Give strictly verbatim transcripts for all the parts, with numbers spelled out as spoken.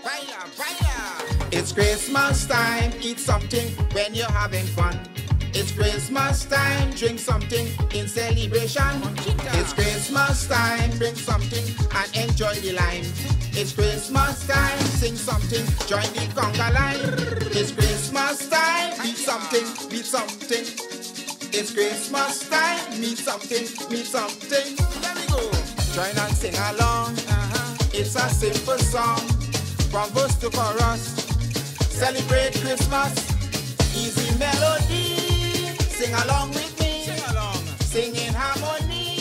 It's Christmas time, eat something when you're having fun. It's Christmas time, drink something in celebration. It's Christmas time, drink something and enjoy the line. It's Christmas time, sing something, join the conga line. It's Christmas time, eat something, eat something. It's Christmas time, meet something, meet something. There we go. Join and sing along. Uh-huh. It's a simple song, from verse to chorus. Celebrate Christmas, easy melody. Sing along with me, sing along, sing in harmony.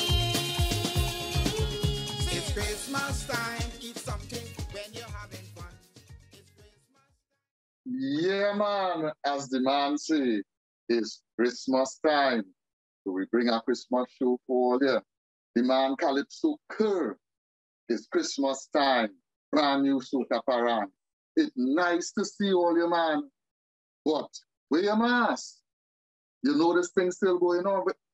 It's Christmas time, eat something when you're having fun. It's Christmas. Yeah, man, as the man say, it's Christmas time. So we bring a Christmas show for you. The man Calypso Kerr. It's Christmas time. Brand new soca parang. It's nice to see all you, man. But where your mask? You know this thing still going on. But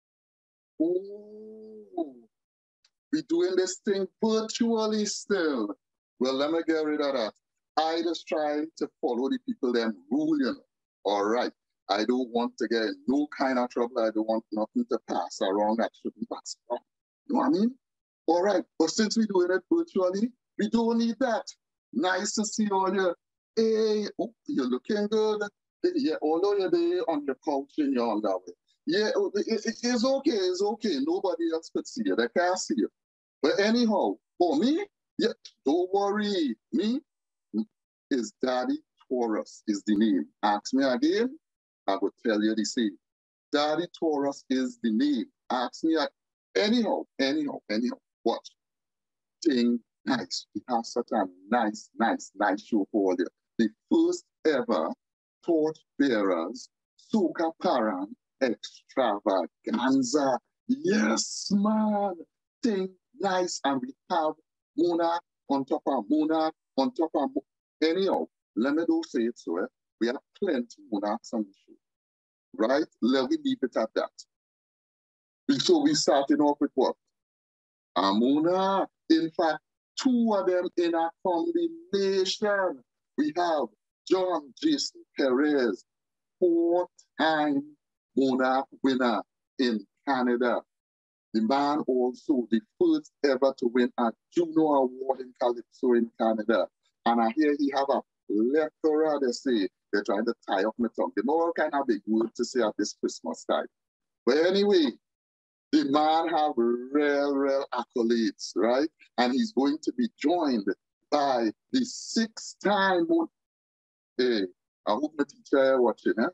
oh, we doing this thing virtually still. Well, let me get rid of that. I just try to follow the people them rule, you know. All right. I don't want to get in no kind of trouble. I don't want nothing to pass around that shouldn't pass around. You know what I mean? All right. But since we're doing it virtually, we don't need that. Nice to see all you. Hey, oh, you're looking good. Yeah, although you're there on your couch in your underwear. Yeah, it, it, it's okay, it's okay. Nobody else could see you. They can't see you. But anyhow, for me, yeah, don't worry. Me is Daddy Taurus is the name. Ask me again, I will tell you the same. Daddy Taurus is the name. Ask me again. Anyhow, anyhow, anyhow, watch. Thing nice. We have such a nice, nice, nice show for you. The first ever Torch Bearers Soca Parang Extravaganza. Yes, man. Thing nice. And we have Monarch on top of Monarch on top of Monarch. Anyhow, let me do say it so. Eh? We have plenty Monarchs on the show. Right? Let me leave it at that. So we starting off with what? A Monarch. In fact, two of them in a combination. We have John Jason Perez, four-time Monarch winner in Canada. The man also the first ever to win a Juno Award in Calypso in Canada. And I hear he have a plethora, they say, they're trying to tie up my tongue. They know all kind of big words to say at this Christmas time. But anyway, the man have real, real accolades, right? And he's going to be joined by the six-time, hey, I hope my teacher is watching, eh?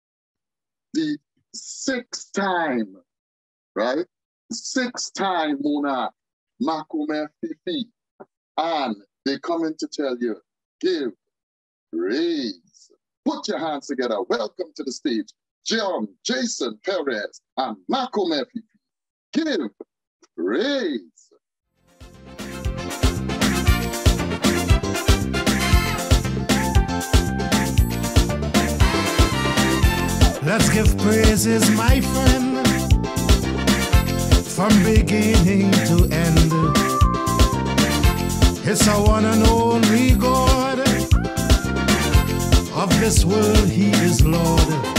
The six-time, right? Six-time Monarch, Makome Fifi. And they coming to tell you, give, raise. Put your hands together. Welcome to the stage, John Jason Perez and Makome Fifi. Give, raise. Let's give praises, my friend, from beginning to end. It's our one and only God. Of this world, He is Lord.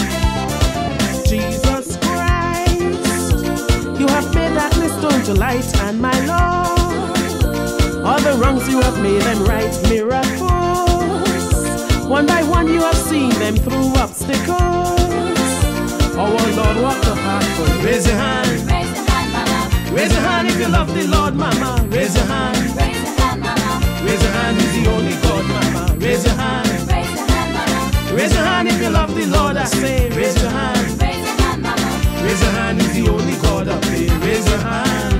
Jesus Christ, you have made darkness turn to light, and my Lord, all the wrongs you have made them right. Miracles, one by one you have seen them through obstacles. Our Lord walked the path for you. Raise your hand. Raise your hand, mama. Raise your hand if you love the Lord, mama. Raise your hand. Raise your hand, mama. Raise your hand, He's the only God, mama. Raise your hand. Raise your hand, mama. Raise your hand if you love the Lord, I say. Raise your hand. Raise your hand, mama. Raise your hand, He's the only God up there. Raise your hand.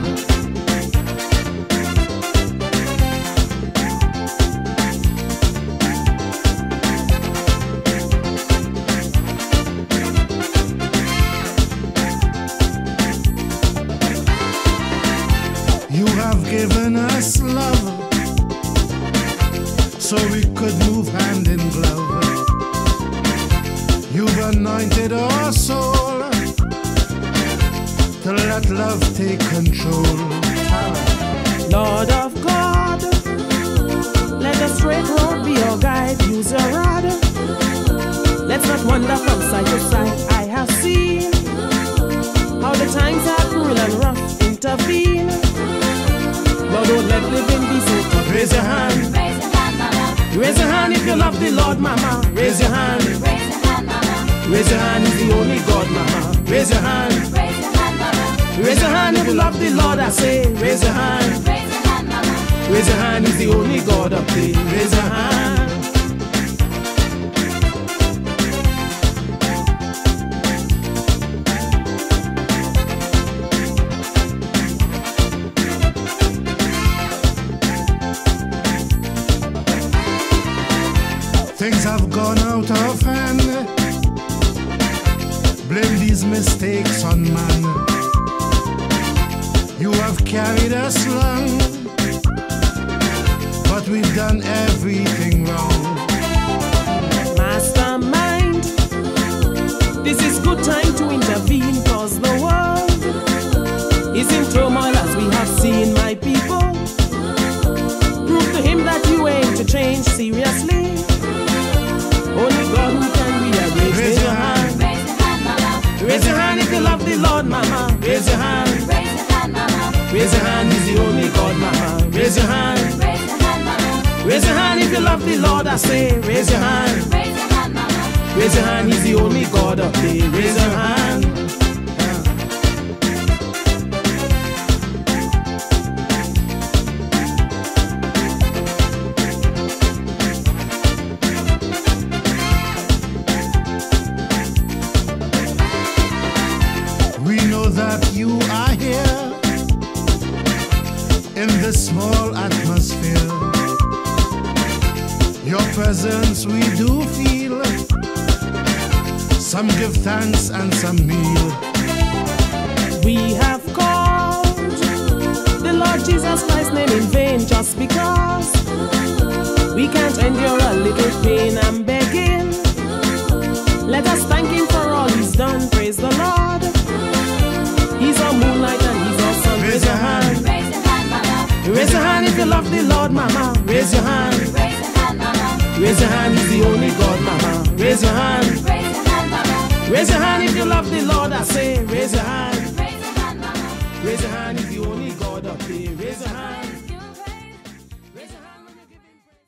You have given us love, so we could move hand in glove. You've anointed our soul to let love take control. Lord of God, let the straight road love the Lord, mama, raise your hand. Raise your hand, mama. Raise your hand, he's the only God, mama. Raise your hand. Raise your hand, mama. Raise your hand if you love the Lord, I say. Raise your hand. Raise your hand, mama. Raise your hand, he's the only God up there. Raise your hand. Things have gone out of hand. Blame these mistakes on man. You have carried us long, but we've done everything wrong. Mastermind, this is good time to intervene, cause the world is in turmoil as we have seen, my people. Prove to him that you aim to change seriously. Only God who can rearrange. Raise your hand. Raise your hand, mama. Raise your hand if you love the Lord, mama. Raise your hand. Raise your hand, mama. Raise your hand, he's the only God, mama. Raise your hand. Raise your hand, mama. Raise your hand if you love the Lord, I say. Raise your hand. Raise your hand, mama. Raise your hand, he's the only God up there. Raise your hand. We know that you are here in this small atmosphere. Your presence we do feel. Some give thanks and some kneel. We have called the Lord Jesus Christ's name in vain just because we can't endure a little pain. I'm begging, let us thank him for all he's done. Praise the Lord. He's our moonlight and he's our sun. Raise your hand. Raise your hand, mama. Raise your hand if you love the Lord, mama. Raise your hand. Raise your hand, mama. Raise your hand, he's the only God, mama. Raise your hand. Raise your hand, mama. Raise your hand if you love the Lord, I say. Raise your hand. Raise your hand, mama. Raise your hand, he's the only God up there. Raise your hand. Raise your hand when you give him praise.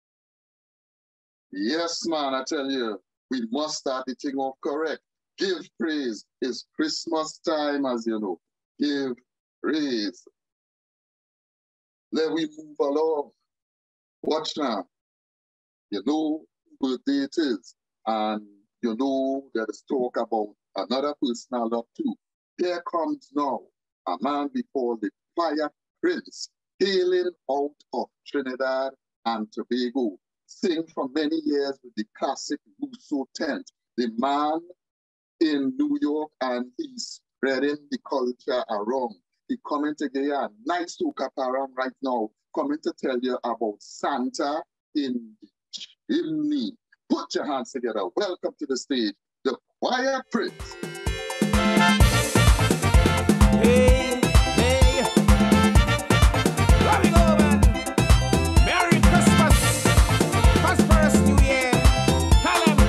Yes, man, I tell you, we must start the thing off correct. Give praise. It's Christmas time, as you know. Give praise. Let we move along. Watch now. You know who birthday it is. And you know there is talk about another person I love too. Here comes now a man we call the Fire Prince, hailing out of Trinidad and Tobago. Sing for many years with the classic Russo tent. The man in New York, and he's spreading the culture around. He coming to get a nice soca param right now, coming to tell you about Santa in the chimney. Put your hands together. Welcome to the stage, the Choir Prince. Hey, hey. Here we go, man. Merry Christmas. Prosperous New Year. Tell 'em.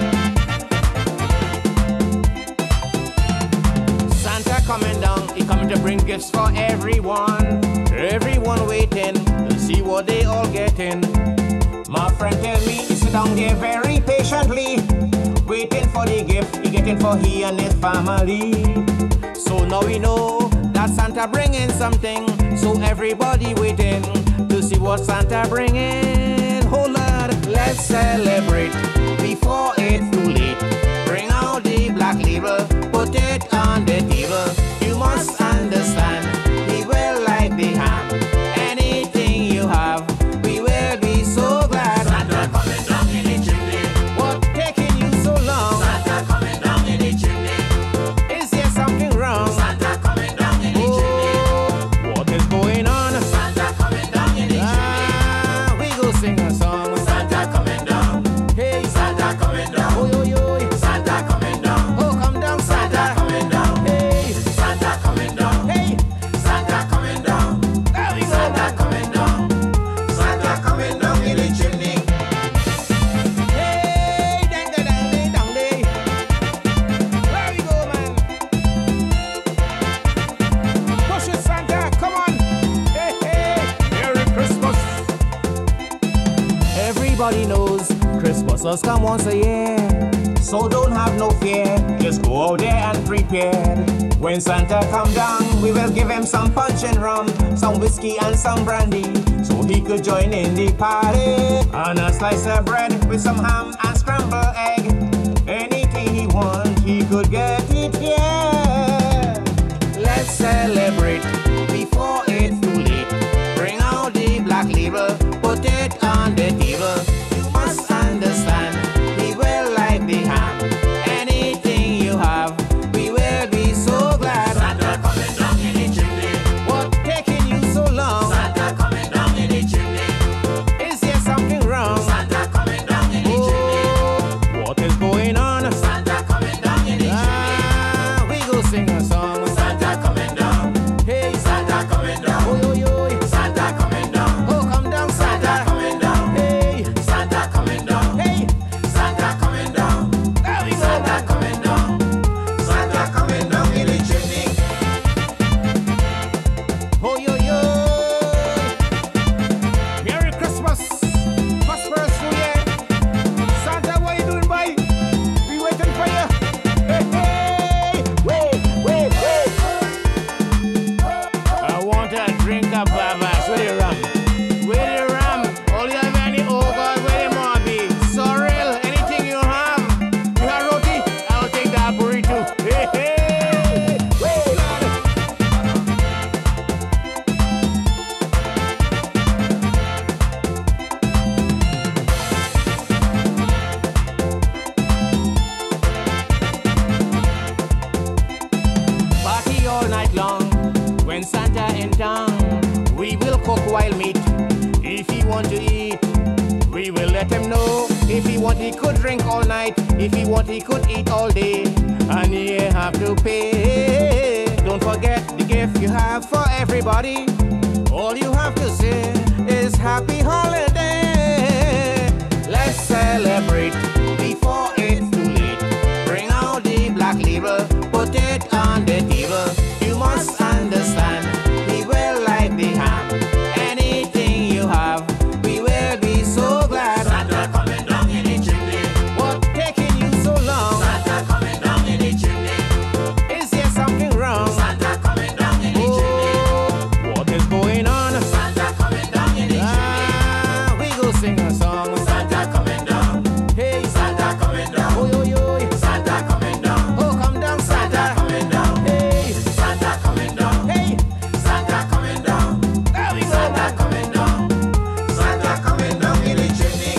Santa coming down. He coming to bring gifts for everyone. Everyone waiting to see what they all getting. My friend tell me he sit down there very patiently, waiting for the gift he getting for he and his family. So now we know that Santa bringing something, so everybody waiting to see what Santa bringing. Oh Lord, let's celebrate before it's too late. Bring out the black label, put it on the table. You must understand, he will like the ham. Anything you have, we will be so glad. Santa coming down in the chimney. What taking you so long? Santa coming down in the chimney. Is there something wrong? Santa coming down in the Oh, what is going on? chimney. Santa coming down in the Ah, we go sing a song. chimney. Santa coming down. Hey, Santa coming down. oh yo yo. Santa coming down. Oh, come down, Santa Santa. coming down. Hey, Santa coming down. hey, Santa coming down. there we go. Santa coming down. Santa coming down in the chimney. Hey, dang, dang, dang, dang, dang. There we go, man. Push it, Santa. Come on. Hey, hey. Merry Christmas. Everybody knows Christmas does come once a year, so don't have no fear. Just go out there and prepare. When Santa come down, we will give him some punch and rum, some whiskey and some brandy, so he could join in the party. And a slice of bread with some ham and scrambled egg. Anything he want, he could get it here. Let's celebrate before it's too late. Bring out the black label, put it on the table. You must understand, we will like the ham. Anything you have, we will be so glad. Santa coming down in the chimney. What taking you so long? Santa coming down in the chimney. Is there something wrong? Santa coming down in the Oh, what is going on? chimney. Santa coming down in the Ah, we go sing a song. chimney. Santa coming down. Hey, Santa coming down. oh, yo, yo. Santa coming down. Oh, come down, Santa Santa. coming down. Hey, Santa coming down. hey, Santa coming down. there we go. Santa coming down. Santa coming down in the chimney. Oh, yo, yo. Merry Christmas. Prosperous New Year. Santa, what you doing, boy? We waiting for you. Hey, hey. Wait, wait, wait. I want a drink of Babas. Where the rum? Where the rum? All you have any ogres? Where the more be? Sorrel, anything you have? You have roti? I'll take that burrito. Hey, hey. Wait, Lord. Party all night long. When Santa in town, we will cook wild meat. If he want to eat, we will let him know. If he want, he could drink all night. If he want, he could eat all day. And he have to pay. Don't forget the gift you have for everybody. All you have to say is happy holiday. Let's celebrate before it's too late. Bring out the black label, put it on the table. You must understand, we will like the ham. Anything you have, we will be so glad. Santa coming down in the chimney. What taking you so long? Santa coming down in the chimney. Is there something wrong? Santa coming down in the chimney. Oh, what is going on? Santa coming down in the chimney. Ah, we go sing a song. Santa coming down. Hey, Santa coming down. oh, yo, yo. Santa coming down. Oh, come down, Santa Santa. coming down. Hey, Santa coming down. hey, Santa coming down. there we go. Santa coming down. Santa coming down in the chimney.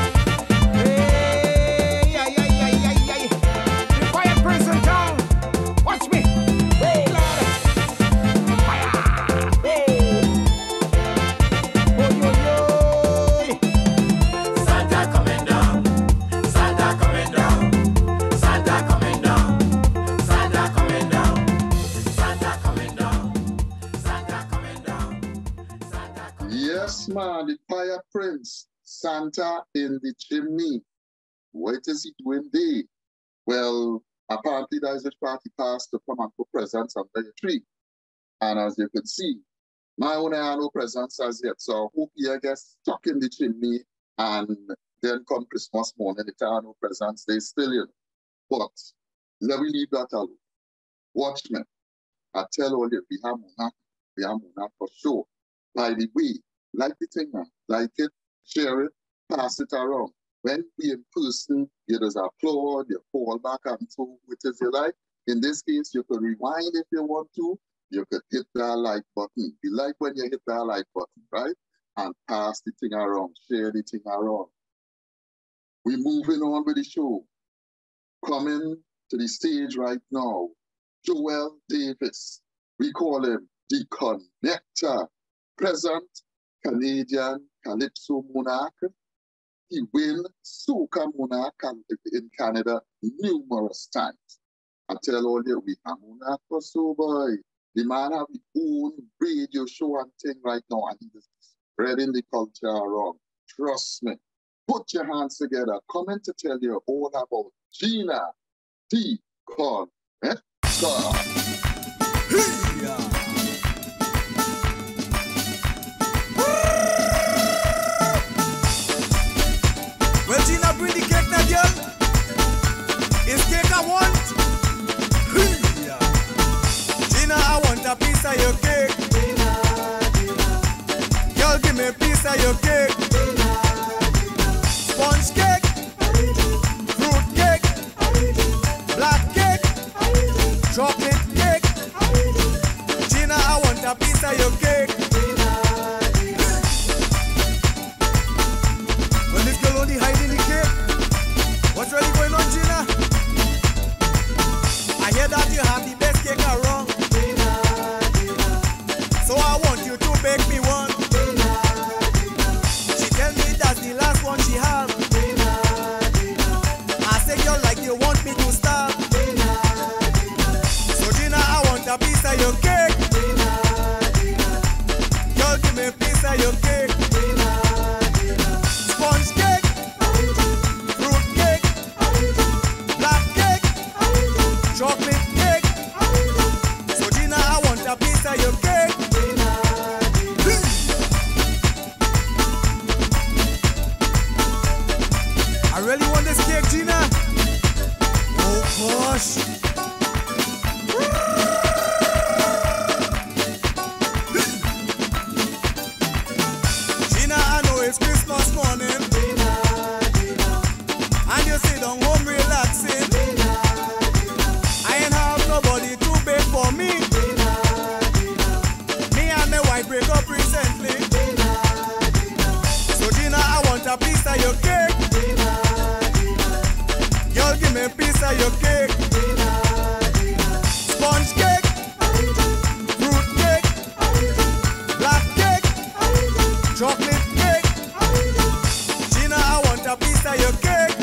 Hey, ay, ay, ay, ay, ay. The quiet person town. Watch me. Hey, Lord. Fire. Hey. Oh, yo, yo. Santa coming down. Santa coming down. Santa coming down. Santa coming down. Santa coming down. Santa coming down. Santa coming Yes, man, the fire prince, Santa in the chimney. What is he doing there? Well, apparently there is a party pass to come and put presents under your tree. And as you can see, my own have no presents as yet. So I hope you get stuck in the chimney and then come Christmas morning, if there are no presents, they still in. But let me leave that alone. Watch me. I tell all you, we have monarch, we have monarch for sure. By the way, like the thing, man, like it, share it, pass it around. When we in person, you just applaud, you fall back and so which is you like. In this case, you could rewind if you want to. You could hit that like button. You like when you hit that like button, right? And pass the thing around, share the thing around. We're moving on with the show. Coming to the stage right now, Joel Davis. We call him the Connector. Present Canadian Calypso monarch. He win Soca monarch in Canada numerous times. I tell all you, we have monarch for so boy. The man have his own radio show and thing right now, and he's spreading the culture around. Trust me. Put your hands together. Coming to tell you all about Gina the Connector. Well, Gina, bring cake. Sponge cake, fruit cake, black cake, chocolate cake. Gina, I want a piece of your cake. Well, this girl only hiding the cake. What's really going on, Gina? I hear that you have the best cake around. So I want you to bake me one. She tell me that's the last one she have. I say, girl, like you want me to stop. So Gina, I want a piece of your cake. Girl, give me a piece of your cake. Sponge cake, fruit cake, black cake, chocolate cake. So Gina, I want a piece of your cake. I really want this cake, Gina. Oh gosh. Gina, I know it's Christmas morning, and you sit down home relaxing. I ain't have nobody to bake for me. Me and my wife break up recently. So Gina, I want a piece of your cake. Girl, give me a piece of your cake. Sponge cake, fruit cake, black cake, chocolate cake. Gina, I want a piece of your cake.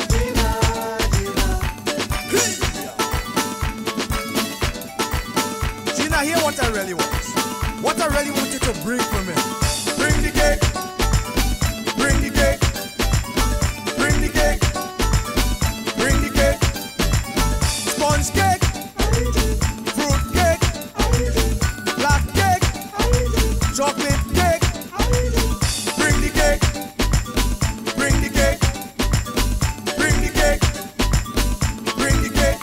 Gina, hear what I really want. What I really want you to bring for me. Bring the cake. Bring the cake. Bring the cake. Bring the cake. Sponge cake. Fruit cake. Black cake. Chocolate cake. Bring the cake. Bring the cake. Bring the cake. Bring the cake.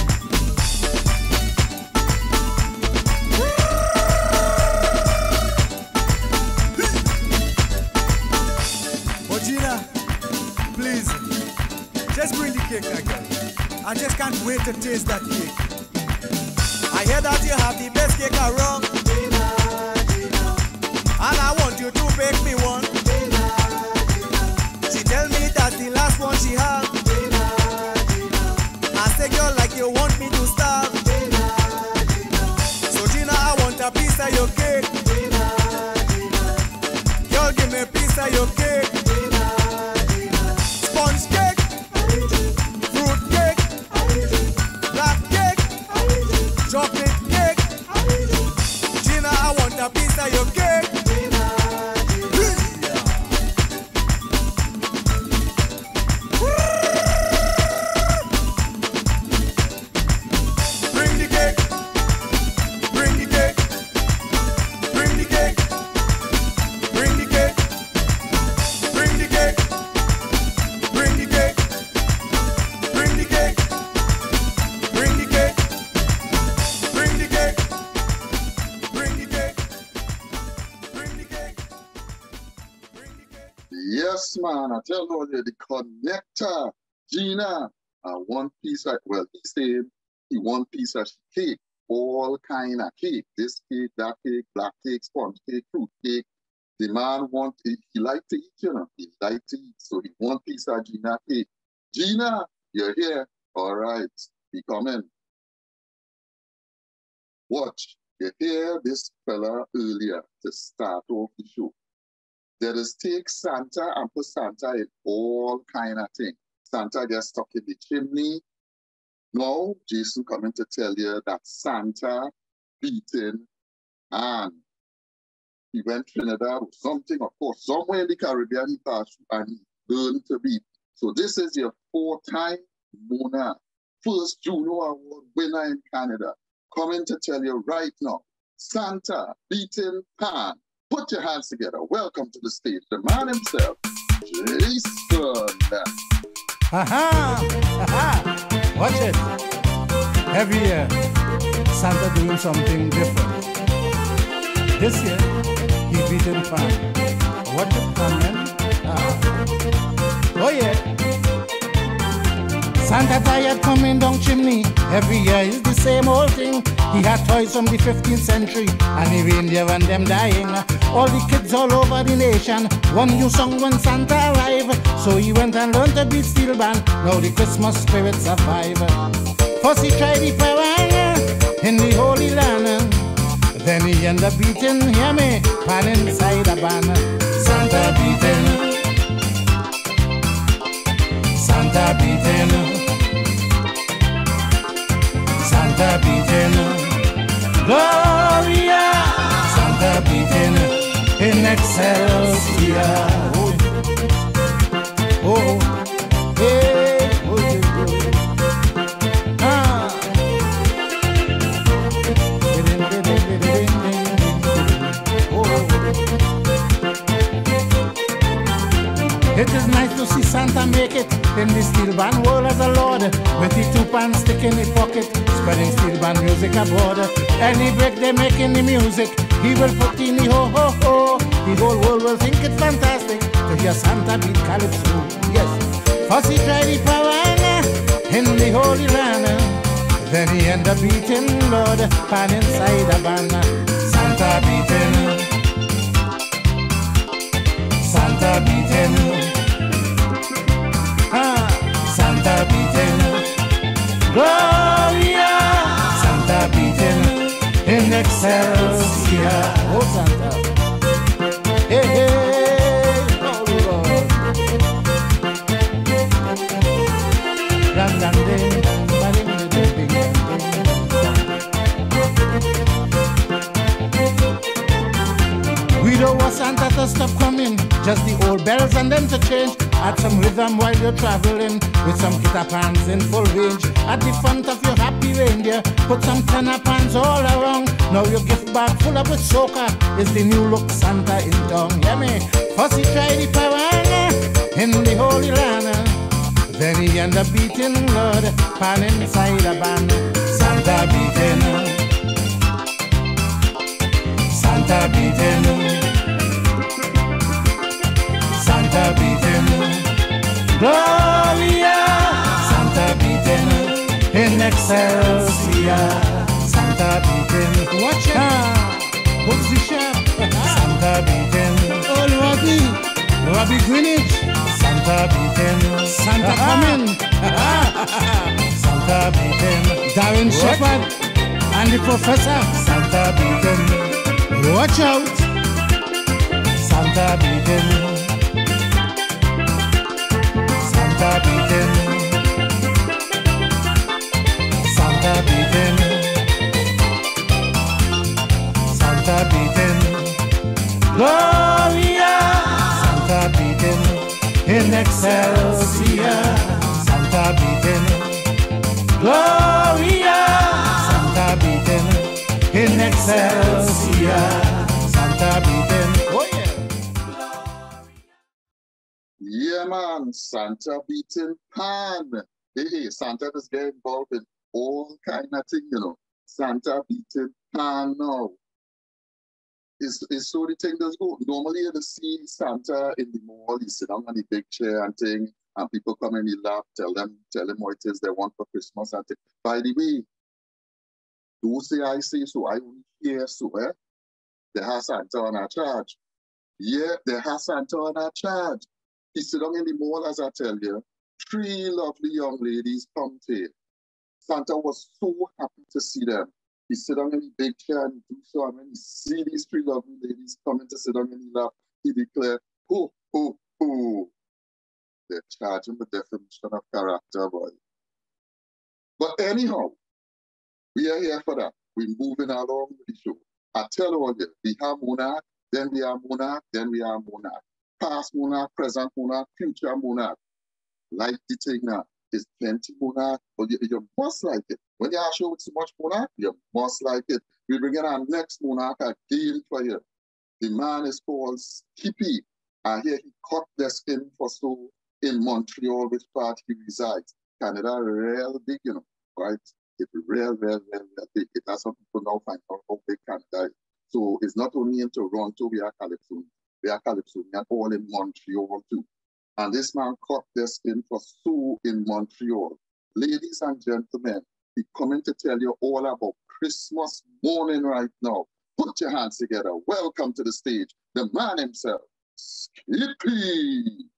But Gina, please, just bring the cake again. I just can't wait to taste that cake. I hear that you have the best cake around, and I want you to bake me one. She tell me that's the last one she have. I say, girl, like you want me to starve. So Gina, I want a piece of your cake. Girl, give me a piece of your cake. Sponge cake, fruit cake, black cake, chocolate cake. Gina, I want a piece of your cake. Bring the cake. Bring the cake. Bring the cake. Bring the cake. Bring the cake. Bring the cake. Bring the cake. Bring the cake. Bring the cake. Bring the cake. Bring the cake. Bring the cake. Yes, man. I tell you, the connector, Gina, uh, one piece of, well, he said he one piece of cake, all kind of cake. This cake, that cake, black cake, sponge cake, fruit cake. The man want, he, he like to eat, you know, he like to eat. So he one piece of Gina cake. Gina, you're here. All right, he coming. Watch, you hear this fella earlier to start off the show. There is take Santa and put Santa in all kind of things. Santa gets stuck in the chimney. Now, Jason coming to tell you that Santa beaten and he went Trinidad or something, of course, somewhere in the Caribbean he passed through and he learned to beat. So this is your four-time Mona, first Juno Award winner in Canada, coming to tell you right now, Santa beating Pan. Put your hands together. Welcome to the stage, the man himself, Jason. Ha-ha! Ha-ha! Watch it. Every year, Santa doing something different. This year, he beaten Pan. What you coming? Ah. Oh yeah. Santa tired coming down chimney. Every year is the same old thing. He had toys from the fifteenth century, and he reindeer and them dying. All the kids all over the nation, one new song when Santa arrived. So he went and learned to beat steel band. Now the Christmas spirit survive. First he tried the power in the Holy Land. Then he end up beating, hear me, pan inside a ban. Santa beating, Santa beating, Santa beating, Gloria, Santa beating, in Excelsior. Oh, oh, hey, oh, oh, ah. It is nice to see Santa make it in the steel band world as a lord, with the two pants stick in his pocket, spreading steel band music abroad. Any break they make in the music, he will put in the ho ho ho. The whole world will think it's fantastic to hear Santa beat Calypso. Yes, first he tried the power in the Holy Land, then he end up beating Lord pan inside a band. Santa beating, Santa beating, ah, Santa beating, Gloria, Santa beating, in Excelsior. Oh Santa, hey hey, oh Lord, dun dun ding, dun ding ding ding ding ding. We don't want Santa to stop coming, just the old bells and them to change. Add some rhythm while you're traveling, with some guitar pans in full range. At the front of your happy reindeer, put some tenor pans all around. Now your gift bag full up with soca is the new look Santa in town. Hear me? First he tried the power in the Holy Land, then he end up beating Lord pan inside a band. Santa beating, Santa beating, Santa beating, Gloria, Santa beating, in Excelsior. Santa beating, watch out, who's the chef? Santa beating, oh Robbie, Robbie Greenwich. Santa beating, Santa coming. Santa beating, Darren Shepherd and the professor. Santa beating, watch out, Santa beating, Santa beating, Santa beating, Santa beating, Gloria, Santa beating, in Excelsior. Santa beating, Gloria, Santa beating, in Excelsior. Santa beating, oh yeah. Yeah, man, Santa beating pan. Hey, hey, Santa does get involved in all kind of thing, you know. Santa beating pan now. Is is so the thing does go. Normally you see Santa in the mall, he sit down on the big chair and thing, and people come and he laugh, tell them, tell them what it is they want for Christmas and thing. By the way, don't say I say so, I only hear so, eh? They have Santa on our charge. Yeah, they have Santa on our charge. He sit down in the mall, as I tell you, three lovely young ladies come to him. Santa was so happy to see them. He sit down in the big chair and do so, and when he see these three lovely ladies coming to sit down in the lap, he declared, ho, ho, ho. They're charging the definition of character, boy. But anyhow, we are here for that. We're moving along with the show. I tell all you, we have monarch, then we are monarch, then we are monarch. Past monarch, present monarch, future monarch. Like the thing now. Is plenty monarch, but you, you must like it. When you are show with so much monarch, you must like it. We bring in our next monarch again for you. The man is called Skippy, and here he cut the skin for so in Montreal, which part he resides. Canada, real big, you know, right? It's real, real, real, real big. It has some people now find out how big Canada is. So it's not only in Toronto we are Calypso. They are Calypsonians all in Montreal too. And this man cut their skin for Sue in Montreal. Ladies and gentlemen, he's coming to tell you all about Christmas morning right now. Put your hands together. Welcome to the stage, the man himself, Skippy.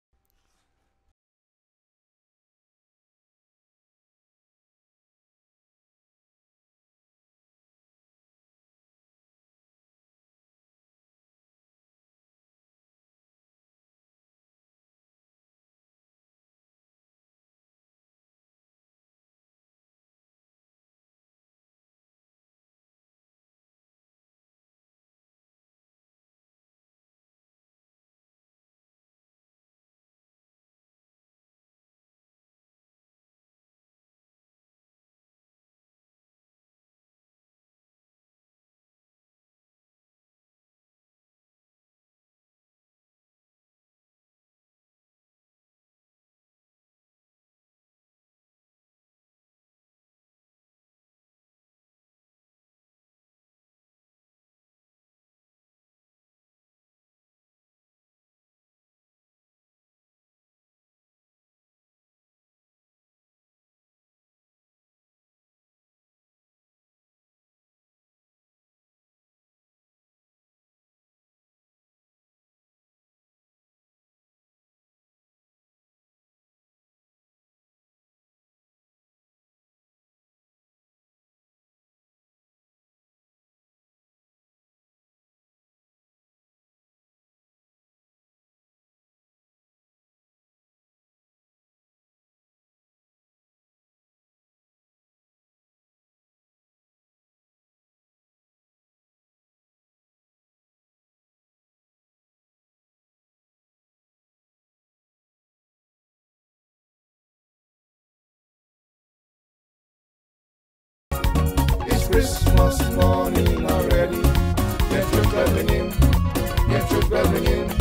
Christmas morning already. Get your clubbing in, get your clubbing in.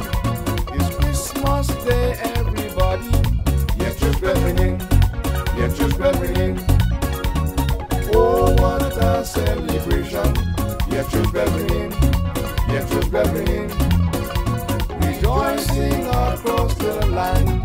It's Christmas Day, everybody. Get your clubbing in, get your clubbing in. Oh, what a celebration. Get your clubbing in, get your clubbing in. Rejoicing across the land.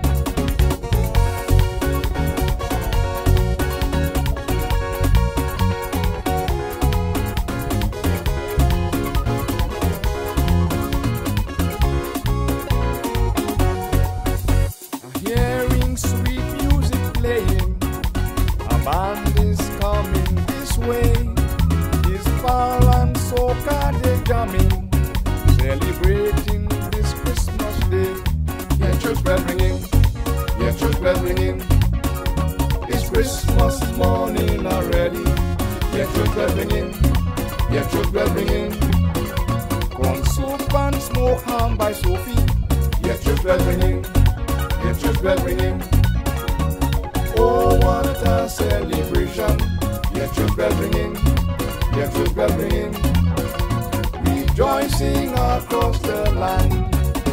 Celebrating this Christmas day. Get your bell ringing, get your bell ringing. It's Christmas morning already. Get your bell ringing, get your bell ringing. Corn soup and smoke ham by Sophie. Get your bell ringing, get your bell ringing. Oh, what a celebration. Get your bell ringing, get your bell ringing. Rejoicing across the land.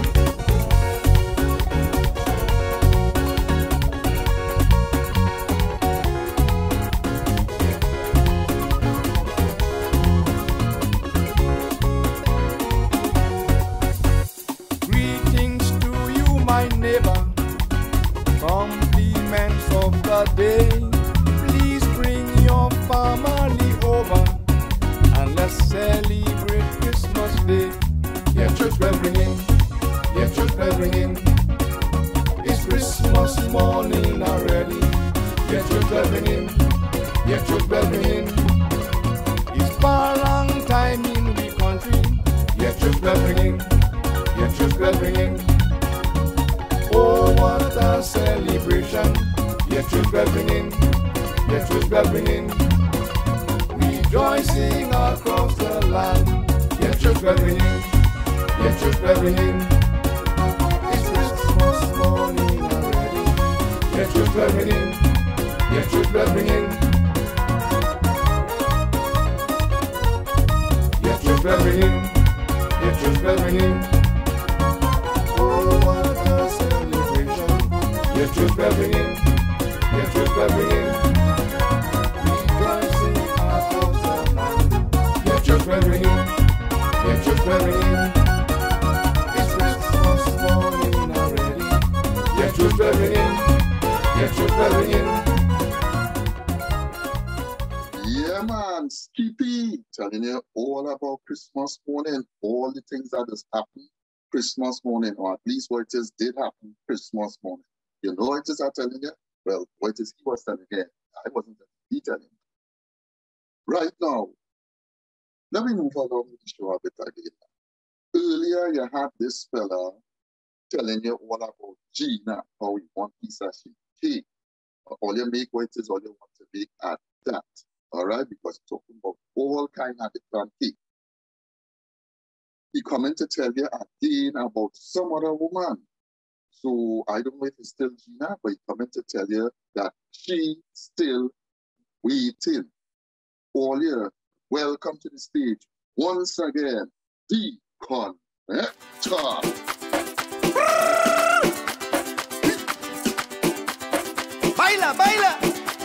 Greetings to you, my neighbor. Compliments of the day. Please bring your family over and let's celebrate Christmas Day. Get your bell ringing, get your bell ringing. It's Christmas morning already. Get your bell ringing, get your bell ringing. It's parang time in the country. Get your bell ringing, get your bell ringing. Oh, what a celebration. Get your bell ringing, get your bell ringing. Rejoicing across the land. Get your bell ringing, get your bell ringing. It's Christmas morning already. Get your bell ringing, get your bell ringing. Get your bell ringing, get your bell ringing. Oh, what a celebration. Get your bell ringing, get your bell ringing. Rejoicing across the land. Get your bell ringing, get your bell ringing. D, telling you all about Christmas morning, all the things that has happened Christmas morning, or at least what it is did happen Christmas morning. You know what it is I'm telling you? Well, what it is he was telling you, I wasn't he telling you. Right now, let me move along with the show a bit again. Earlier, you had this fella telling you all about Gina, how we want piece of shit cake. All you make what it is, all you want to make at that. All right, because you're talking about all kinds of different cake. He coming to tell you again about some other woman. So I don't know if it's still Gina, but he coming to tell you that she still waiting. All year, welcome to the stage once again, the Connector. Baila, baila.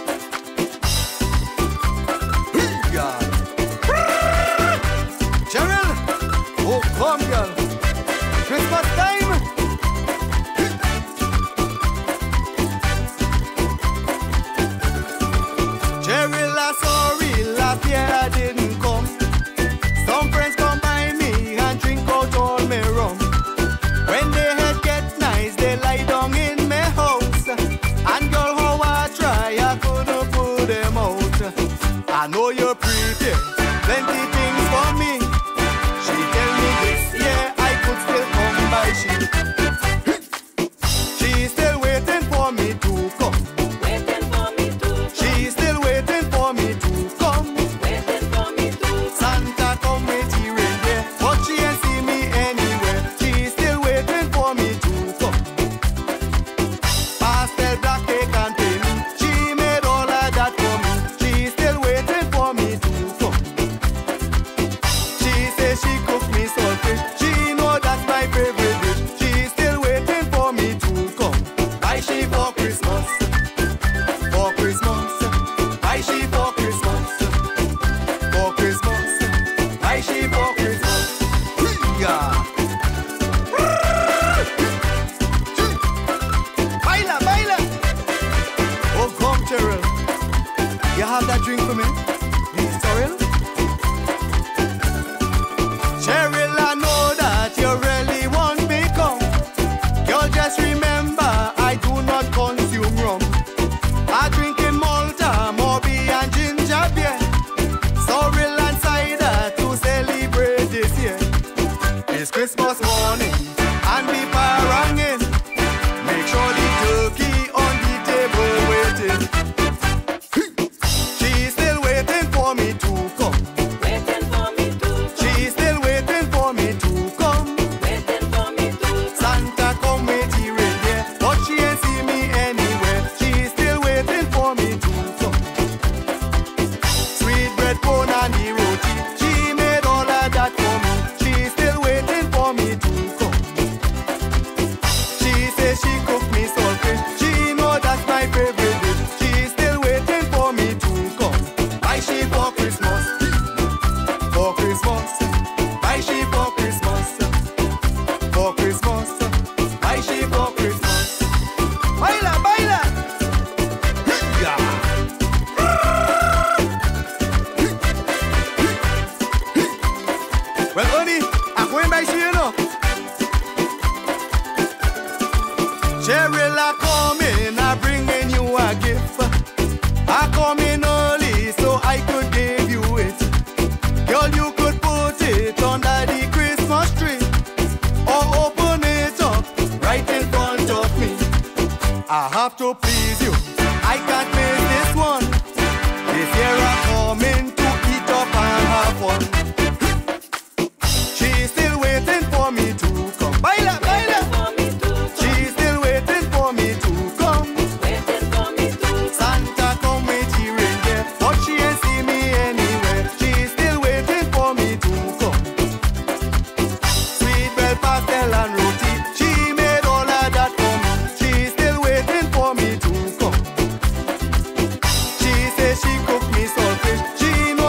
Cheryl, oh come girl, Christmas time. Cheryl, I'm sorry, last year I didn't come. Some friends come by me and drink out all my rum. When they head get nice, they lie down in my house. And girl, how I try, I couldn't put them out. I know you're prepared, plenty things for me. She tell me this year I could still come by. She, she's still waiting for me to come. Waiting for me to She's still waiting for me to come. waiting for me to Santa come with the reindeer, but she ain't see me anywhere. She's still waiting for me to come. Pastel, black cake and penny, she made all of that for me. She's still waiting for me to come. She says she cooked me saltfish, she know that's my favorite dish. She's still waiting for me to come. Buy she for Christmas, for Christmas. Buy she for Christmas, for Christmas. Buy she for Christmas. Yeah. Baila, baila. Oh, come, Cheryl. You have that drink for me? Please, Cheryl. Cheryl, I know that you really want me come. Girl, just remember, I do not consume rum. I drink in Malta, Moby and ginger beer. Sorrel and cider to celebrate this year. It's Christmas morning and we paranging. Make sure the turkey on the table waiting. She's still waiting for me to come. waiting for me to She's still waiting for me to come. waiting for me to Santa come with the reindeer, but she ain't see me anywhere. She's still waiting for me to come. Sweet bread, corn and the roti, she made all of that for me. She's still waiting for me to come. She says she cooked me saltfish, she know that's my favorite dish. She's still waiting for me to come. Buy she for Christmas, for Christmas. Buy she for Christmas, for Christmas. Buy she for Christmas. Baila, baila. Yeah. Well, honey, I'm going by she, you know. Cheryl, I come in, I bringing you a gift. I come in early so I could give you it. Girl, you could put it under the Christmas tree or open it up right in front of me. I have to please you, I can't miss this one. This year I'm coming to eat up and have fun. She's still waiting for me to come. Baila, baila. for me to She's still waiting for me to come. waiting for me to Santa come with the reindeer, but she ain't see me anywhere. She's still waiting for me to come. Sweet bread, pastel and roti, she made all of that for me. She's still waiting for me to come. She says she cooked me saltfish, she know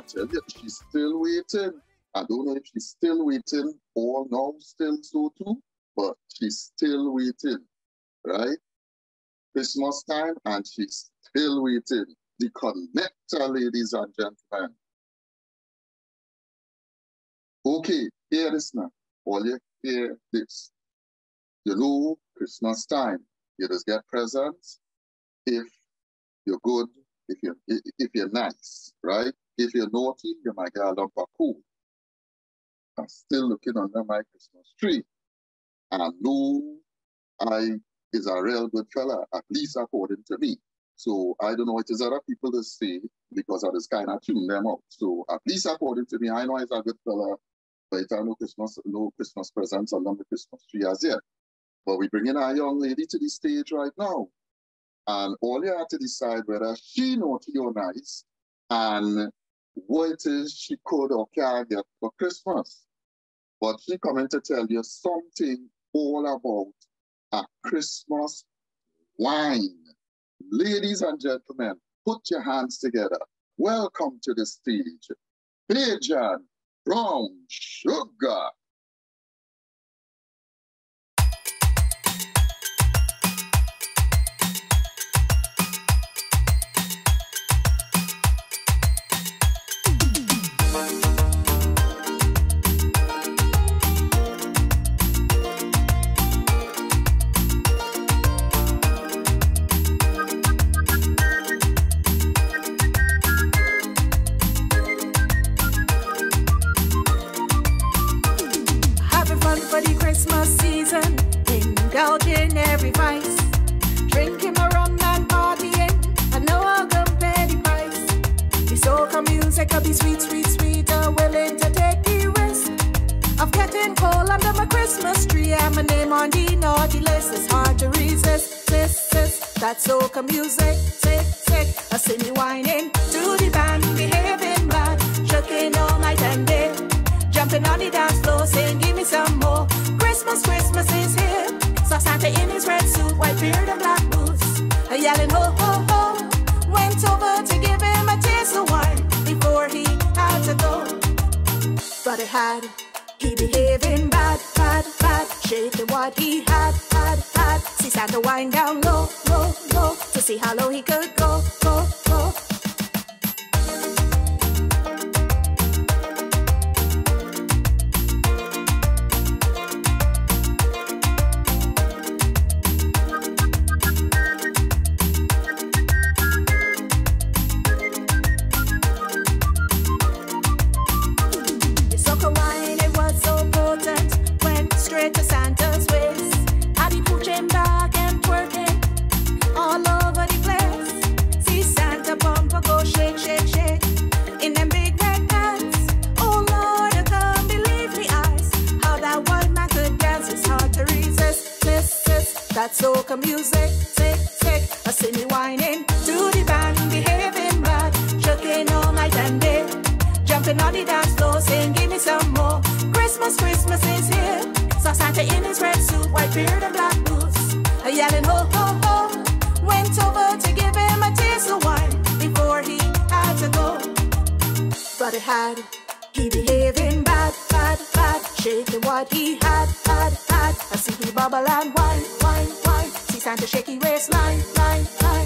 I tell you, she's still waiting. I don't know if she's still waiting or now still so too, but she's still waiting, right? Christmas time, and she's still waiting. The connector, ladies and gentlemen. Okay, hear this now. All you hear this. You know, Christmas time, you just get presents if you're good, if you're, if you're nice, right? If you're naughty, you might get a lump of coal. I'm still looking under my Christmas tree. And I know I is a real good fella, at least according to me. So I don't know, it is other people that say, because I just kind of tune them out. So at least according to me, I know he's a good fella, but I know Christmas, no Christmas presents under the Christmas tree as yet. But we're bringing our young lady to the stage right now. And all you have to decide whether she naughty or nice, and what it is she could or can get for Christmas. But she coming to tell you something all about a Christmas wine. Ladies and gentlemen, put your hands together. Welcome to the stage, Bajan Brown Sugar. Christmas season, indulging every vice, drinking my rum and partying, I know I'll come pay the price. The soca music will be sweet, sweet, sweet, I'm willing to take the risk of getting cold under my Christmas tree, and my name on the naughty list. It's hard to resist, sis, sis, that soca music, sick, sick, I see me whining to the band, behaving bad, chucking all night and day, jumping on the dance floor, saying give me some more. Christmas, Christmas is here. Saw Santa in his red suit, white beard and black boots, a yelling ho, ho, ho. Went over to give him a taste of wine before he had to go. But it had, he behaving bad, bad, bad, shaking what he had, had, had. See Santa wind down low, low, low, to see how low he could go, go, go. To Santa's waist, had he pushing back and twerking all over the place. See Santa bumper go shake, shake, shake in them big red pants. Oh Lord, I can't believe me eyes. How that one man could dance is hard to resist. This, this, that soca music, sick, sick. I see me whining to the band, behaving bad, chucking all night and day, jumping on the dance floor, saying give me some more. Christmas, Christmas is here. Saw Santa in his red suit, white beard and black boots, a yelling ho, ho, ho. Went over to give him a taste of wine before he had to go. But it had, he behaving bad, bad, bad, shaking what he had, had, had. I see he bubble and wine, wine, wine. See Santa shaky waistline, line, line.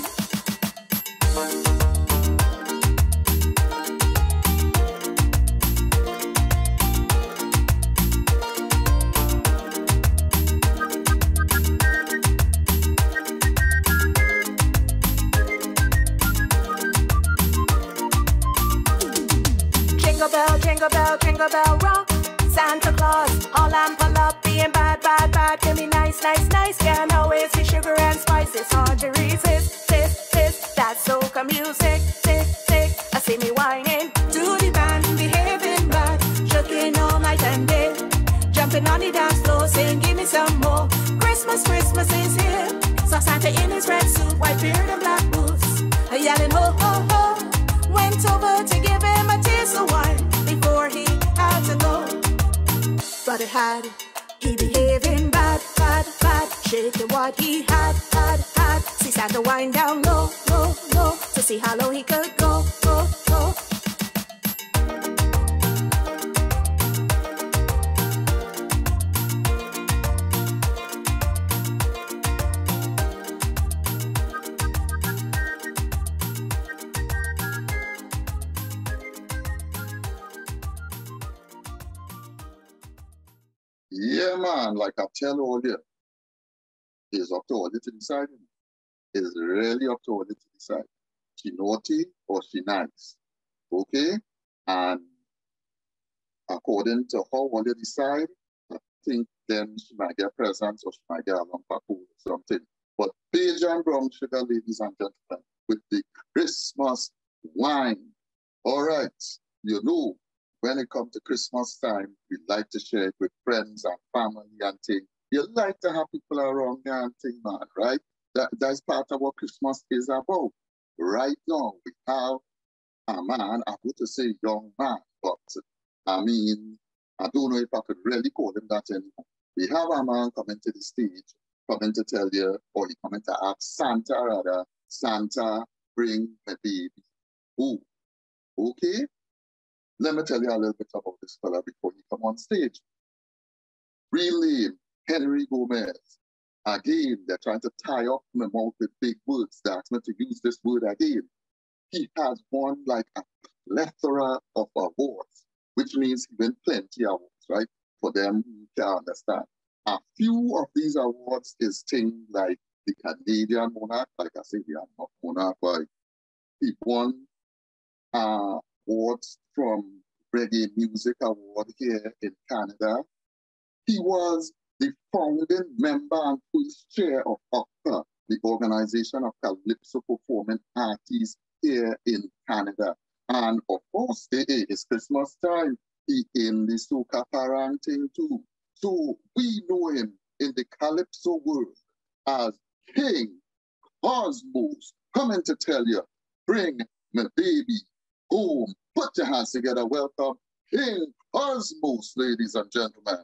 Jingle bell, jingle bell, jingle bell rock. Santa Claus, all I'm pull up, being bad, bad, bad. Give me nice, nice, nice. Can't always be sugar and spice. It's hard to resist. This, this, that soca music. Sick, sick. I see me whining to the band, behaving bad, chucking all night and day, jumping on the dance floor, saying give me some more. Christmas, Christmas is here. Saw Santa in his red suit, white beard and black boots, a yelling ho, ho, ho. Went over to give him a taste of wine before he had to go. But it had, he behaving bad, bad, bad, shaking what he had, had, had. See Santa wind down low, low, low, to see how low he could go, go, go. Yeah, man, like I tell all you, it's up to all you to decide. It's really up to all you to decide. She naughty or she nice. Okay? And according to how all you decide, I think then she might get presents or she might get a lump of food or something. But beige and brown sugar, ladies and gentlemen, with the Christmas wine. All right, you know, when it comes to Christmas time, we like to share it with friends and family and things. You like to have people around there and things, man, right? That, that's part of what Christmas is about. Right now, we have a man, I would to say young man, but I mean, I don't know if I could really call him that anymore. We have a man coming to the stage, coming to tell you, or he coming to ask Santa rather, Santa, bring the baby. Ooh, okay? Let me tell you a little bit about this fella before he come on stage. Real name, Henry Gomez. Again, they're trying to tie up my mouth with big words. They asked me to use this word again. He has won like a plethora of awards, which means he won plenty of awards, right? For them who can understand. A few of these awards is things like the Canadian monarch, like I said, the monarch, but he won uh, awards from Reggae Music Award here in Canada. He was the founding member and first chair of O C P A, the Organization of Calypso Performing Artists here in Canada. And of course, it is Christmas time. He in the soca parang thing too. So we know him in the Calypso world as King Cosmos, coming to tell you, bring my baby home. Put your hands together. Welcome, King Cosmos, ladies and gentlemen.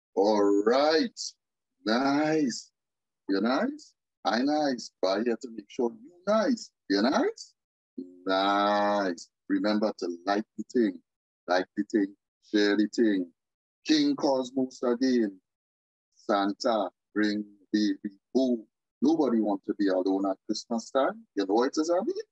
All right. Nice. You nice? I nice. But I here to make sure you nice. You nice? Nice. Remember to like the thing. Like the thing. Share the thing. King Cosmos again. Santa, bring baby home. Nobody wants to be alone at Christmas time. You know what it is, I mean?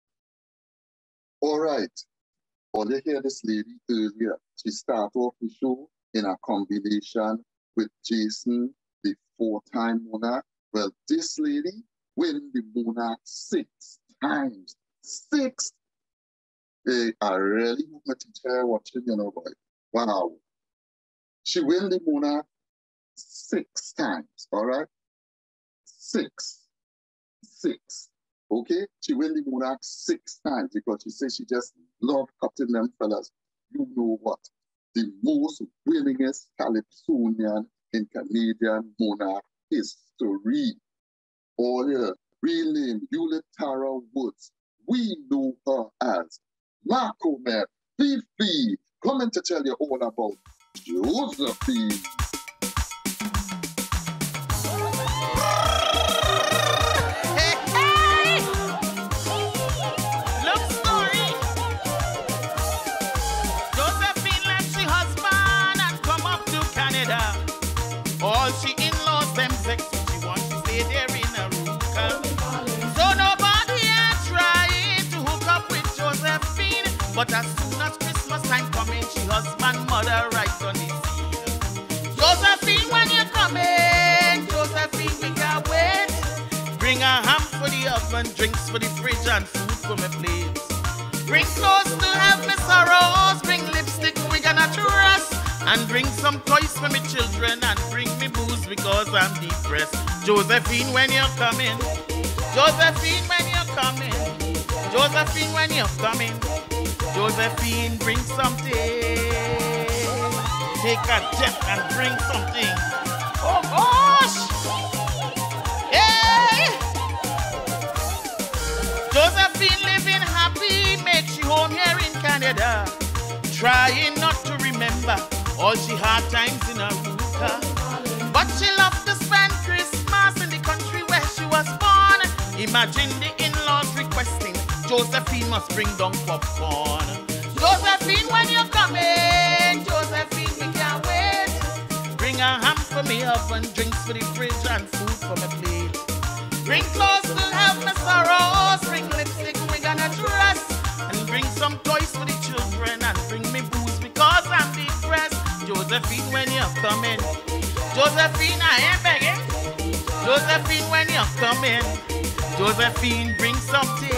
All right. All you hear this lady earlier, she started off the show in a combination with Jason, the four-time monarch. Well, this lady win the monarch six times. Six. Hey, I really hope my teacher watching, you know, boy. Wow. She win the monarch six times, all right? Six. Six. Okay? She win the monarch six times because she says she just love cutting them fellas. You know what? The most winningest calypsonian in Canadian monarch history. All your real name, Hewlett Tara Woods. We know her as Marco Mer, Fifi. Coming to tell you all about Josephine. All she in-laws them sex, she wants to stay there in a ruka. So nobody are trying to hook up with Josephine. But as soon as Christmas time coming, she husband mother right on the scene. Josephine, when you coming, Josephine, we can't wait. Bring a ham for the oven, drinks for the fridge, and food for my plates. Bring clothes to have me sorrows, bring lipstick we gonna trust. And bring some toys for me children and bring me booze because I'm depressed. Josephine, when you're coming. Josephine, when you're coming. Josephine, when you're coming. Josephine, bring something. Take a jet and bring something. Oh gosh! Hey! Josephine living happy, make she home here in Canada. Trying not to remember all she hard times in her ruka. But she loved to spend Christmas in the country where she was born. Imagine the in-laws requesting Josephine must bring down popcorn. Josephine, when you're coming, Josephine, we can't wait. Bring a ham for me oven, drinks for the fridge and food for my plate. Bring clothes to help me sorrows, bring lipstick we gonna dress. And bring some toys for the children and bring me booze because I'm depressed. Josephine, when you're coming. Josephine, I ain't begging. Josephine, when you're coming. Josephine, bring something.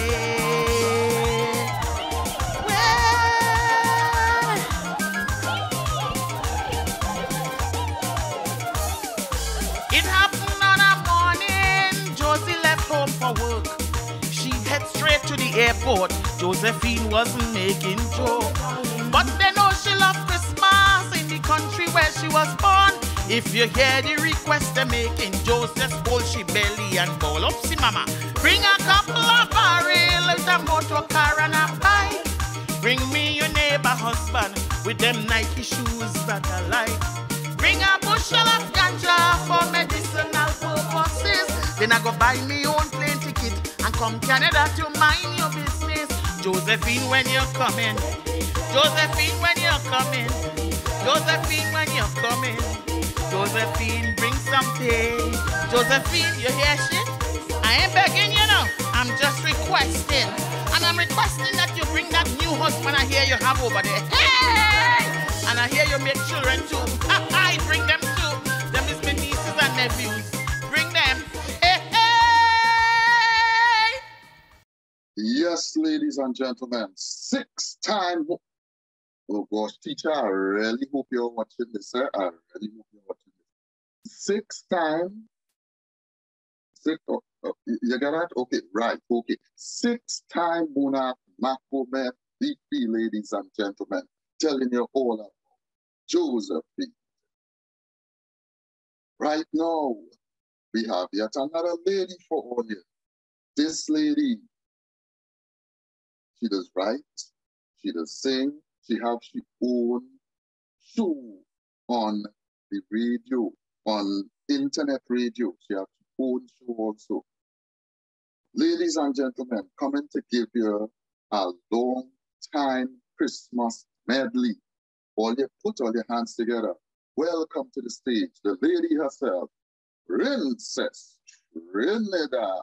Well, it happened on a morning. Josie left home for work. She head straight to the airport. Josephine wasn't making joke. But they know she loved Christmas in the country where she was born. If you hear the request they're making, Joseph hold she belly and bowl up, see mama. Bring a couple of barrel with a motor car and a bike. Bring me your neighbor husband with them Nike shoes that I like. Bring a bushel of ganja for medicinal purposes. Then I go buy me own plane ticket and come Canada to mind your business. Josephine, when you're coming. Josephine, when you're coming. Josephine, when you're coming. Josephine, bring something. Josephine, you hear shit? I ain't begging, you know. I'm just requesting. And I'm requesting that you bring that new husband I hear you have over there. Hey! And I hear you make children too. I bring them too. Them is my nieces and nephews. Bring them. Hey, hey! Yes, ladies and gentlemen, six time. Oh gosh, teacher, I really hope you're watching this, sir. I really hope you're watching this. Six time. Six, oh, oh, you got that? Okay, right, okay. Six time monarch, Macomet, D P, ladies and gentlemen, telling you all about Josephine. Right now, we have yet another lady for all you. This lady, she does write, she does sing, she have she own show on the radio, on internet radio. She has a phone show also. Ladies and gentlemen, coming to give you a long time Christmas medley. All you put all your hands together. Welcome to the stage, the lady herself, Princess Trinidad.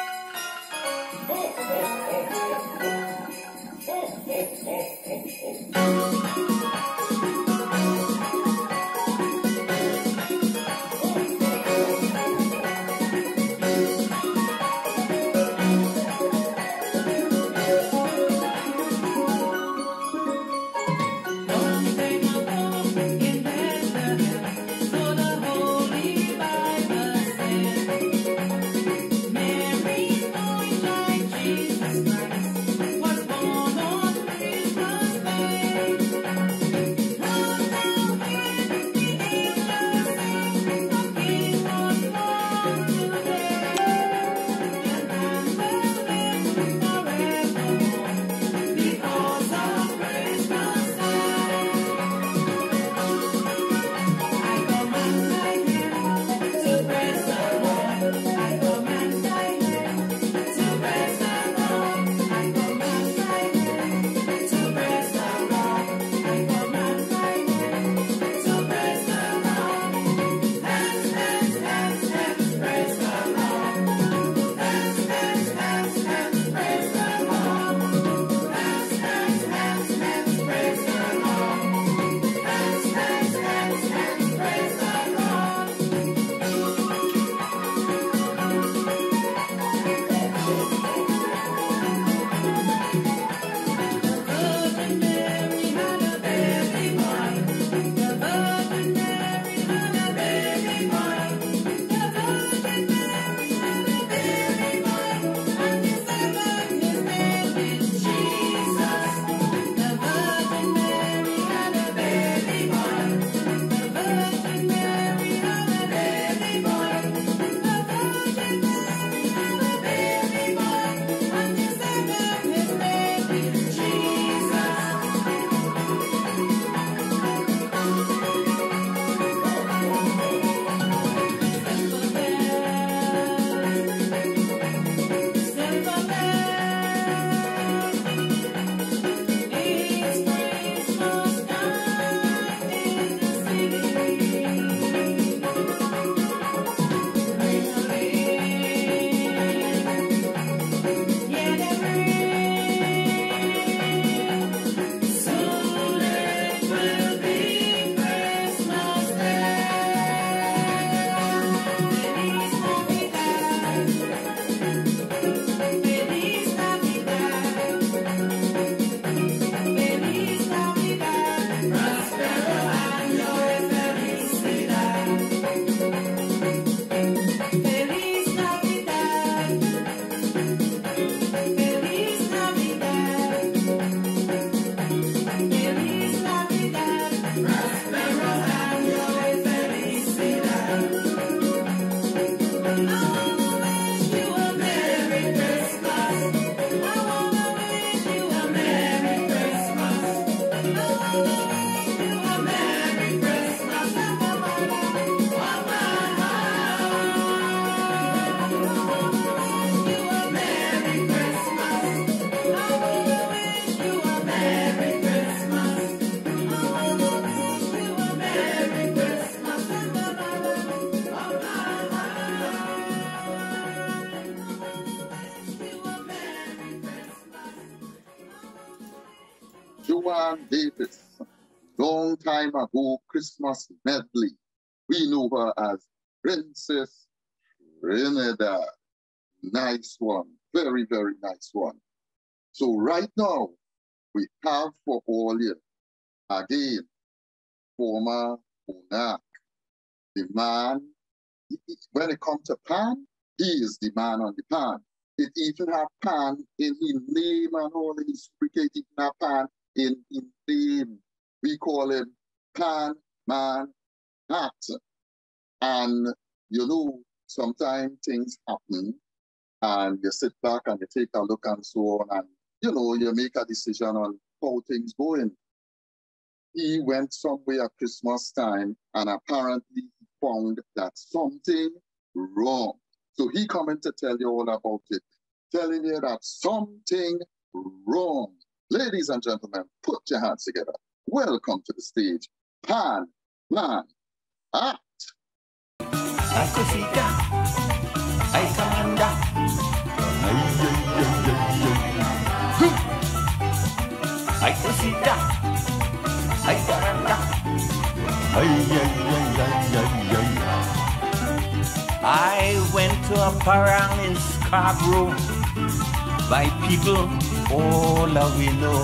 Davis, long time ago Christmas medley. We know her as Princess Trinidad. Nice one, very, very nice one. So right now, we have for all you, again, former monarch. The man, when it comes to pan, he is the man on the pan. It even have pan in his name and all in his cricket, even have pan in his name. We call him Pan Man Hat. And you know, sometimes things happen and you sit back and you take a look and so on, and you know, you make a decision on how things going. he went somewhere at Christmas time and apparently found that something wrong. So he coming to tell you all about it, telling you that something wrong. Ladies and gentlemen, put your hands together. Welcome to the stage, Pan Man Act. Ay, cosita, ay, comanda, ay, ay, ay, ay, ay. Ay, cosita, ay, caranda, ay, ay, ay, ay, ay, ay. I went to a parang in Scarborough by people all that we know.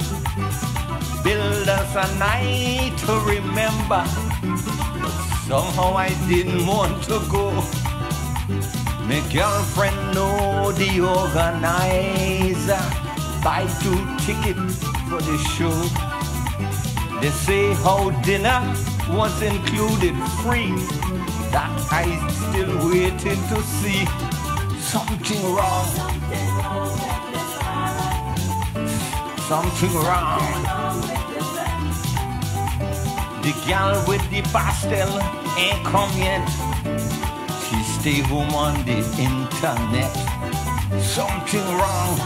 Build us a night to remember, but somehow I didn't want to go. My girlfriend know the organizer, buy two tickets for the show. They say how dinner was included free. That I still waiting to see. Something wrong. Something wrong. The gal with the pastel ain't come yet. She stay home on the internet. Something wrong.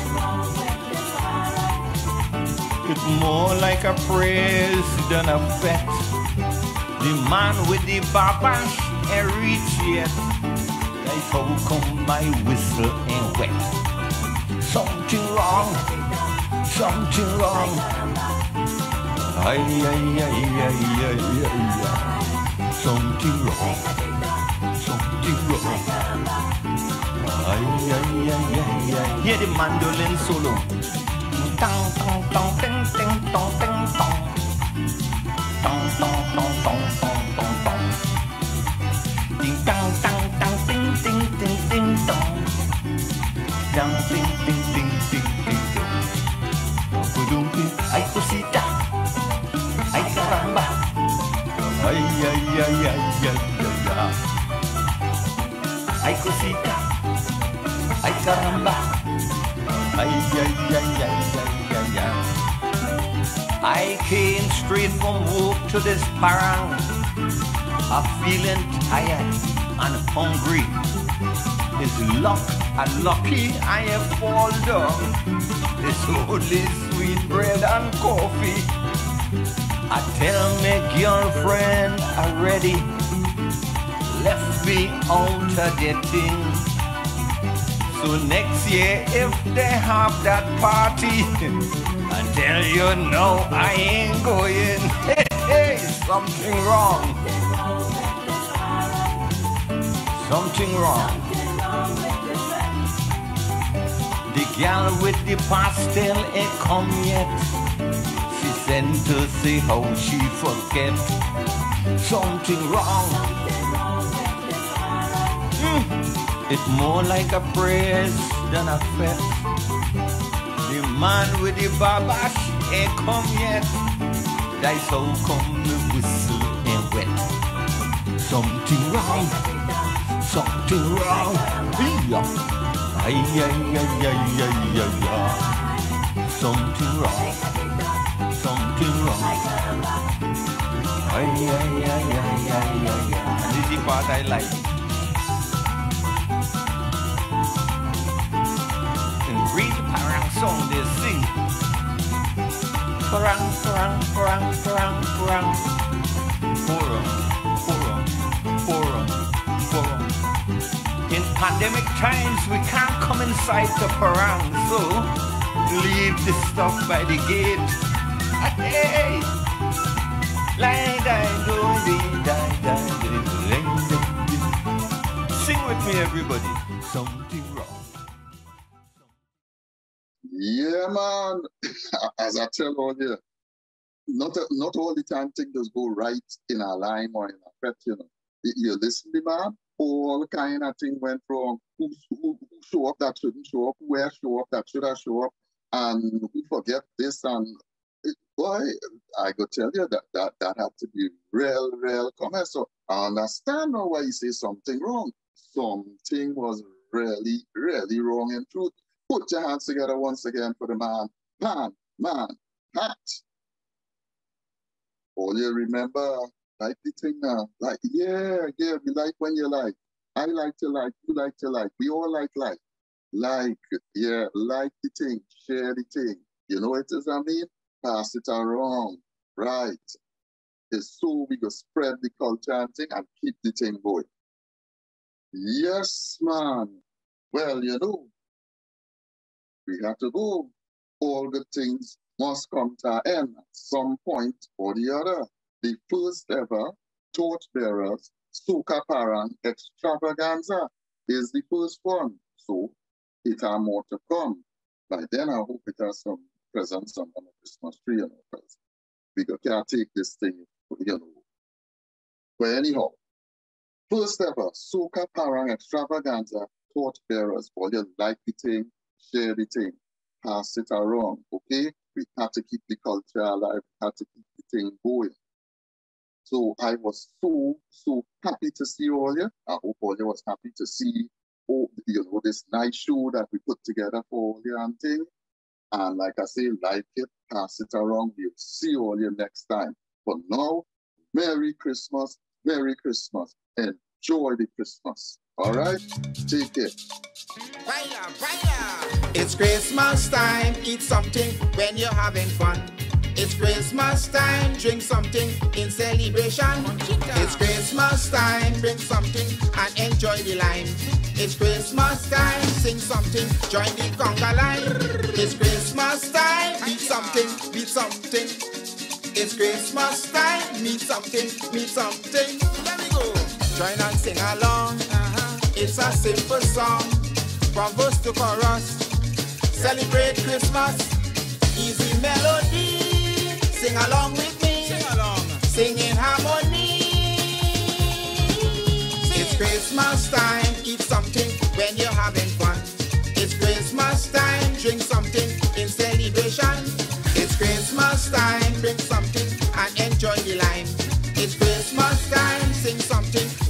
It's more like a praise than a bet. The man with the barbash ain't reach yet. That's how come my whistle ain't wet. Something wrong. Something wrong. Ay, ay, ay, ay, ay, ay, ay. Something wrong. Something wrong. Ay, ay, ay, ay, ay. Hear the mandolin solo. Tong, tong, tong, ting, ting, tong, ting, tong. Tong, tong, tong, tong, tong, tong, tong. Ding, tong, tong, tong, ting, ting, ting, ting, tong. Dong, ting, ting, ting, ting, ting, tong. Ay, cosita. Ay, caramba. Ay, ay, ay, ay, ay, ay, ay. Ay, cosita. Ay, caramba. Ay, ay, ay, ay, ay, ay, ay. I came straight from work to this parang. I'm feeling tired and hungry. It's luck and lucky I have fall down. It's only sweet bread and coffee. I tell my girlfriend already left me out of the thing. So next year if they have that party, I tell you no, I ain't going. Hey, hey, something wrong. Something wrong. The gal with the pastel ain't come yet. She sent to say how she forget. Something wrong. Mm. It's more like a praise than a fete. The man with the barbash ain't come yet. That's how come the whistle ain't wet. Something wrong. Something wrong. Yeah. Ay, ay, ay, ay, ay, ay, ay. Something wrong. Something wrong. Ay, ay, ay, ay, ay, ay, ay. And this is the part I like. In real parang song they sing. Parang, parang, parang, parang, parang. Forum, forum, forum, forum. In pandemic times, we can't come inside the parang, so leave the stuff by the gate. Hey, like I do, sing with me, everybody. Something wrong. Yeah, man. As I tell all you, not not all the time things just go right in a line or in a pet, you know. You listen to man. All kind of thing went wrong. Who, who, who show up that shouldn't show up? Where show up that should have show up? And we forget this. And it, boy, I go tell you that that that had to be real, real comment. So I understand now why you say something wrong. Something was really, really wrong in truth. Put your hands together once again for the man, man, man, hat. all you remember, like the thing now. Like, yeah, yeah, we like when you like. I like to like, you like to like. We all like like. Like, yeah, like the thing, share the thing. You know what it is I mean? Pass it around, right? It's so we go spread the culture and thing and keep the thing going. Yes, man. Well, you know, we have to go. All good things must come to an end at some point or the other. The first ever torchbearers Soca Parang extravaganza is the first one. So it are more to come. By then, I hope it has some presents on the Christmas tree, you know, because we can't take this thing, you know. But anyhow, first ever Soca Parang extravaganza, torchbearers, all you like the thing, share the thing, pass it around, okay? We have to keep the culture alive, we have to keep the thing going. So I was so, so happy to see all you. I hope all you was happy to see, oh, you know, this nice show that we put together for all you and thing. And like I say, like it, pass it around. We'll see all you next time. For now, Merry Christmas, Merry Christmas. Enjoy the Christmas. All right? Take it. Baila, baila. It's Christmas time, eat something when you're having fun. It's Christmas time, drink something in celebration. It's Christmas time, bring something and enjoy the line. It's Christmas time, sing something, join the conga line. It's Christmas time, beat something, beat something. It's Christmas time, meet something, meet something. Let me go. Join and sing along. Uh-huh. It's a simple song, from verse to chorus. Celebrate Christmas, easy melody. Sing along with me, sing along, sing in harmony. Sing. It's Christmas time, eat something when you're having fun. It's Christmas time, drink something in celebration. It's Christmas time, bring something